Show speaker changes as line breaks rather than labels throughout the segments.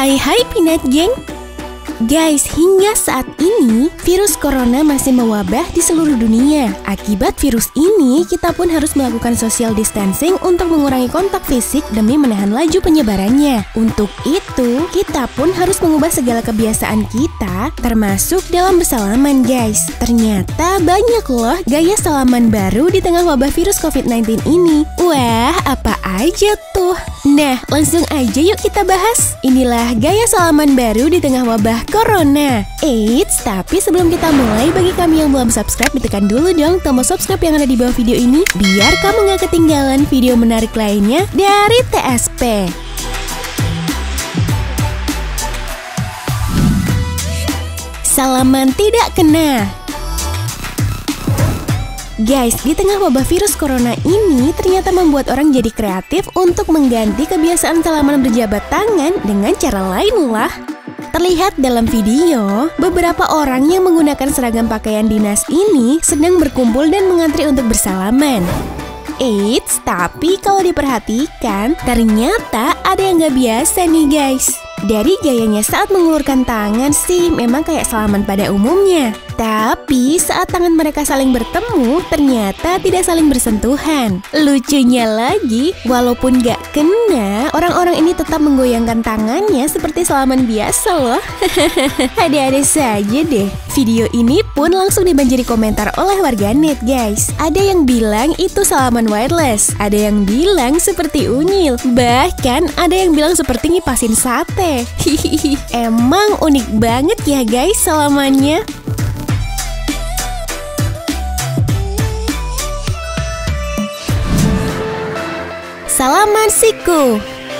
Hai Peanut Gang. Guys, hingga saat ini virus corona masih mewabah di seluruh dunia. Akibat virus ini, kita pun harus melakukan social distancing untuk mengurangi kontak fisik demi menahan laju penyebarannya. Untuk itu, kita pun harus mengubah segala kebiasaan kita, termasuk dalam bersalaman guys. Ternyata banyak loh gaya salaman baru di tengah wabah virus COVID-19 ini. Wah, apa aja tuh? Nah, langsung aja yuk kita bahas. Inilah gaya salaman baru di tengah wabah corona. Eits, tapi sebelum kita mulai, bagi kami yang belum subscribe, ditekan dulu dong tombol subscribe yang ada di bawah video ini, biar kamu gak ketinggalan video menarik lainnya dari TSP. Salaman tidak kena. Guys, di tengah wabah virus corona ini ternyata membuat orang jadi kreatif untuk mengganti kebiasaan salaman berjabat tangan dengan cara lain lah. Terlihat dalam video, beberapa orang yang menggunakan seragam pakaian dinas ini sedang berkumpul dan mengantri untuk bersalaman. Eits, tapi kalau diperhatikan, ternyata ada yang gak biasa nih guys. Dari gayanya saat mengulurkan tangan sih memang kayak salaman pada umumnya. Tapi saat tangan mereka saling bertemu, ternyata tidak saling bersentuhan. Lucunya lagi, walaupun gak kena, orang-orang ini tetap menggoyangkan tangannya seperti salaman biasa loh. Ada-ada saja deh. Video ini pun langsung dibanjiri komentar oleh warganet guys. Ada yang bilang itu salaman wireless, ada yang bilang seperti unyil, bahkan ada yang bilang seperti ngipasin sate. Hihihi, emang unik banget ya guys salamannya. Salaman siku.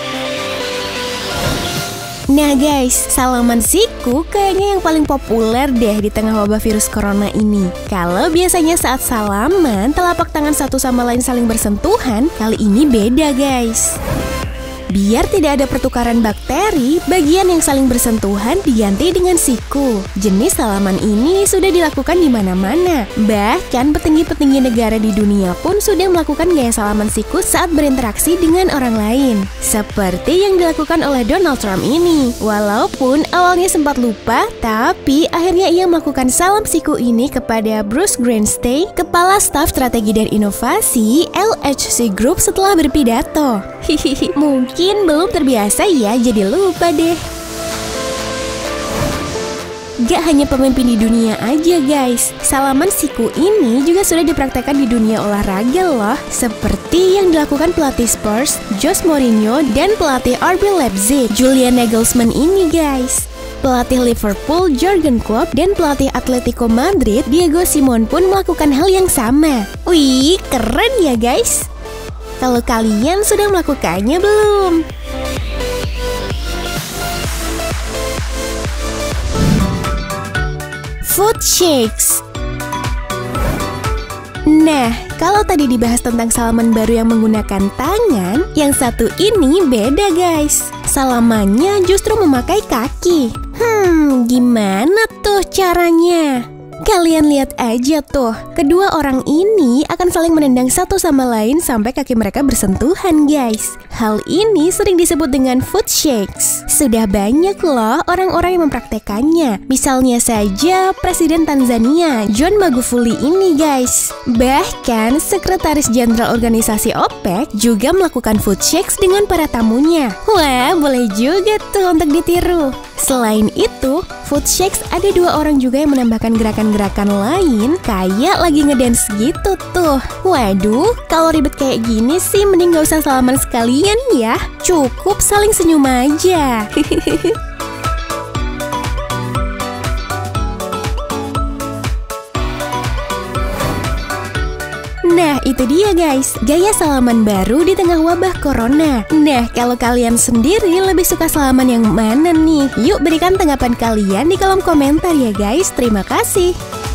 Nah guys, salaman siku kayaknya yang paling populer deh di tengah wabah virus corona ini. Kalau biasanya saat salaman, telapak tangan satu sama lain saling bersentuhan, kali ini beda guys. Biar tidak ada pertukaran bakteri, bagian yang saling bersentuhan diganti dengan siku. Jenis salaman ini sudah dilakukan di mana-mana. Bahkan petinggi-petinggi negara di dunia pun sudah melakukan gaya salaman siku saat berinteraksi dengan orang lain. Seperti yang dilakukan oleh Donald Trump ini. Walaupun awalnya sempat lupa, tapi akhirnya ia melakukan salam siku ini kepada Bruce Greenstein, Kepala Staf Strategi dan Inovasi LHC Group setelah berpidato. Hihihi, mungkin belum terbiasa ya, jadi lupa deh. Gak hanya pemimpin di dunia aja guys, salaman siku ini juga sudah dipraktekkan di dunia olahraga loh. Seperti yang dilakukan pelatih Spurs, Jose Mourinho, dan pelatih RB Leipzig, Julian Nagelsmann ini guys. Pelatih Liverpool, Jurgen Klopp, dan pelatih Atletico Madrid, Diego Simeone pun melakukan hal yang sama. Wih, keren ya guys. Kalau kalian sudah melakukannya belum? Foot shakes. Nah, kalau tadi dibahas tentang salaman baru yang menggunakan tangan, yang satu ini beda guys. Salamannya justru memakai kaki. Gimana tuh caranya? Kalian lihat aja tuh, kedua orang ini akan saling menendang satu sama lain sampai kaki mereka bersentuhan guys. Hal ini sering disebut dengan foot shakes. Sudah banyak loh orang-orang yang mempraktekannya. Misalnya saja Presiden Tanzania, John Magufuli ini guys. Bahkan Sekretaris Jenderal Organisasi OPEC juga melakukan foot shakes dengan para tamunya. Wah, boleh juga tuh untuk ditiru. Selain itu, foot shakes ada dua orang juga yang menambahkan gerakan-gerakan lain kayak lagi ngedance gitu tuh. Waduh, kalau ribet kayak gini sih mending gak usah salaman sekalian ya. Cukup saling senyum aja. Nah, itu dia guys, gaya salaman baru di tengah wabah corona. Nah, kalau kalian sendiri lebih suka salaman yang mana nih? Yuk berikan tanggapan kalian di kolom komentar ya guys. Terima kasih.